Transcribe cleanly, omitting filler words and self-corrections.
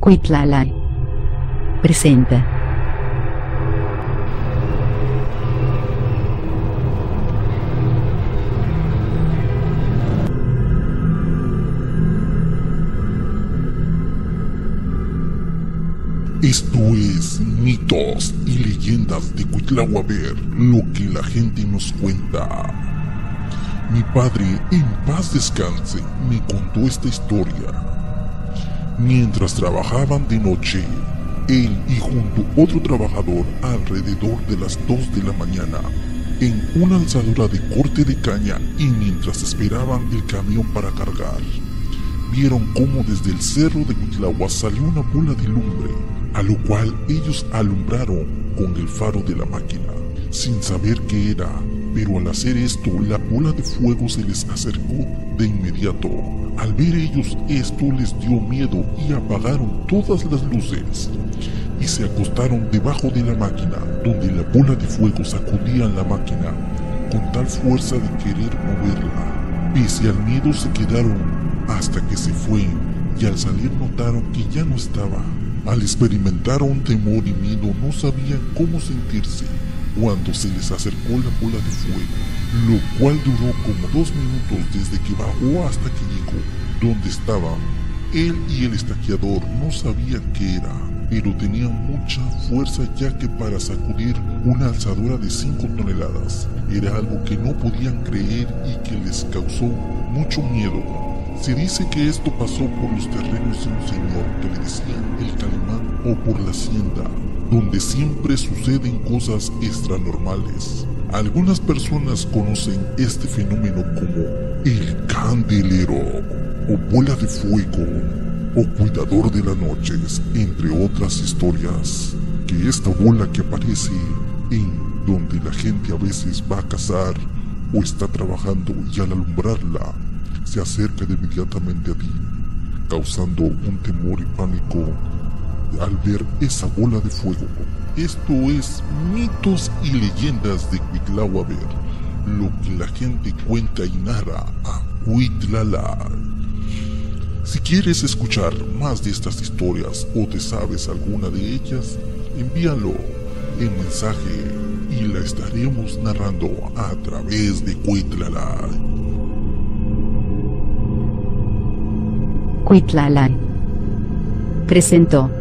Cuitlalay presenta. Esto es Mitos y Leyendas de Cuitlahuaver, lo que la gente nos cuenta. Mi padre, en paz descanse, me contó esta historia. Mientras trabajaban de noche, él y junto a otro trabajador alrededor de las 2 de la mañana, en una alzadura de corte de caña y mientras esperaban el camión para cargar, vieron cómo desde el cerro de Cuitlahua salió una bola de lumbre, a lo cual ellos alumbraron con el faro de la máquina, sin saber qué era, pero al hacer esto la bola de fuego se les acercó de inmediato. Al ver ellos esto les dio miedo y apagaron todas las luces y se acostaron debajo de la máquina, donde la bola de fuego sacudía la máquina con tal fuerza de querer moverla. Pese al miedo se quedaron hasta que se fue y al salir notaron que ya no estaba. Al experimentar un temor y miedo no sabían cómo sentirse cuando se les acercó la bola de fuego, lo cual duró como 2 minutos desde que bajó hasta que llegó donde estaba. Él y el estaqueador no sabían qué era, pero tenían mucha fuerza, ya que para sacudir una alzadora de 5 toneladas era algo que no podían creer y que les causó mucho miedo. Se dice que esto pasó por los terrenos de un señor que le decían el Calimán, o por la hacienda, donde siempre suceden cosas extranormales. Algunas personas conocen este fenómeno como el candelero, o bola de fuego, o cuidador de las noches, entre otras historias. Que esta bola que aparece en donde la gente a veces va a cazar o está trabajando y al alumbrarla, se acerca de inmediatamente a ti, causando un temor y pánico al ver esa bola de fuego. Esto es Mitos y Leyendas de Cuitlahuaver, lo que la gente cuenta y narra a Cuitlalay. Si quieres escuchar más de estas historias o te sabes alguna de ellas, envíalo en mensaje y la estaremos narrando a través de Cuitlalay. Cuitlalay presentó.